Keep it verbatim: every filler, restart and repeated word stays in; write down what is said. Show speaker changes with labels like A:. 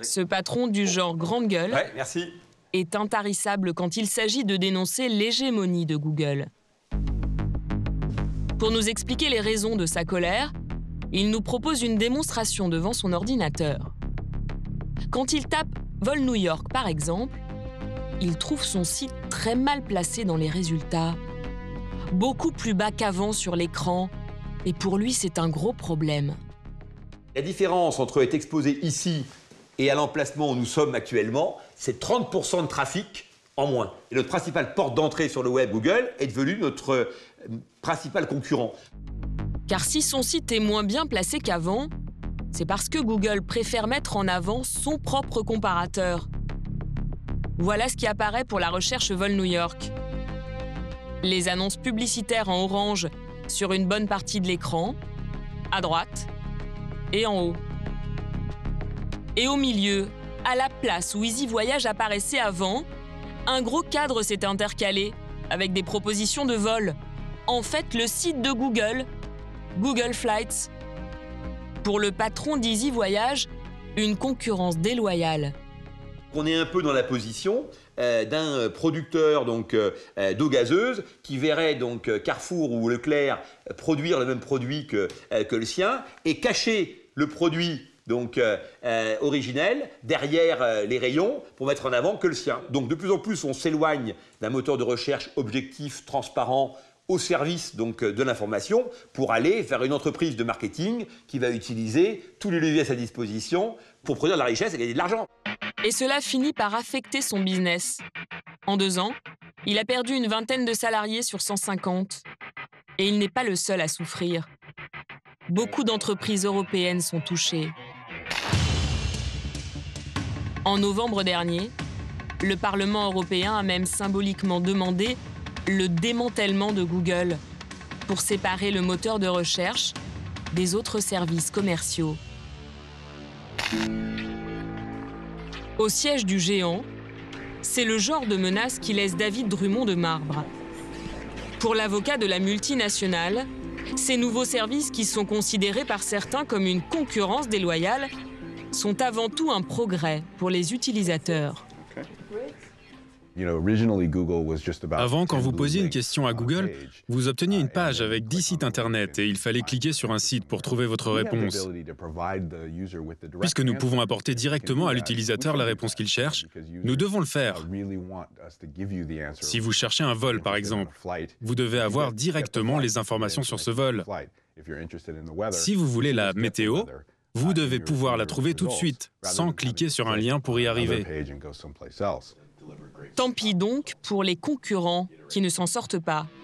A: Ce patron du genre grande gueule
B: ouais, merci.
A: est intarissable quand il s'agit de dénoncer l'hégémonie de Google. Pour nous expliquer les raisons de sa colère, il nous propose une démonstration devant son ordinateur. Quand il tape « Vol New York » par exemple, il trouve son site très mal placé dans les résultats, beaucoup plus bas qu'avant sur l'écran, et pour lui c'est un gros problème.
B: La différence entre être exposé ici et à l'emplacement où nous sommes actuellement, c'est trente pour cent de trafic en moins. Et notre principale porte d'entrée sur le web, Google, est devenu notre euh, principal concurrent.
A: Car si son site est moins bien placé qu'avant, c'est parce que Google préfère mettre en avant son propre comparateur. Voilà ce qui apparaît pour la recherche Vol New York. Les annonces publicitaires en orange sur une bonne partie de l'écran, à droite et en haut. Et au milieu, à la place où Easy Voyage apparaissait avant, un gros cadre s'est intercalé avec des propositions de vol. En fait, le site de Google, Google Flights. Pour le patron d'Easy Voyage, une concurrence déloyale.
B: On est un peu dans la position euh, d'un producteur donc euh, d'eau gazeuse qui verrait donc Carrefour ou Leclerc produire le même produit que, euh, que le sien et cacher le produit donc euh, euh, originel derrière euh, les rayons pour mettre en avant que le sien. Donc de plus en plus on s'éloigne d'un moteur de recherche objectif, transparent, au service donc de l'information pour aller vers une entreprise de marketing qui va utiliser tous les leviers à sa disposition pour produire de la richesse et gagner de l'argent.
A: Et cela finit par affecter son business. En deux ans, il a perdu une vingtaine de salariés sur cent cinquante. Et il n'est pas le seul à souffrir. Beaucoup d'entreprises européennes sont touchées. En novembre dernier, le Parlement européen a même symboliquement demandé le démantèlement de Google pour séparer le moteur de recherche des autres services commerciaux. Au siège du géant, c'est le genre de menace qui laisse David Drummond de marbre. Pour l'avocat de la multinationale, ces nouveaux services qui sont considérés par certains comme une concurrence déloyale sont avant tout un progrès pour les utilisateurs.
C: Avant, quand vous posiez une question à Google, vous obteniez une page avec dix sites internet et il fallait cliquer sur un site pour trouver votre réponse. Puisque nous pouvons apporter directement à l'utilisateur la réponse qu'il cherche, nous devons le faire. Si vous cherchez un vol, par exemple, vous devez avoir directement les informations sur ce vol. Si vous voulez la météo, vous devez pouvoir la trouver tout de suite, sans cliquer sur un lien pour y arriver.
A: Tant pis donc pour les concurrents qui ne s'en sortent pas.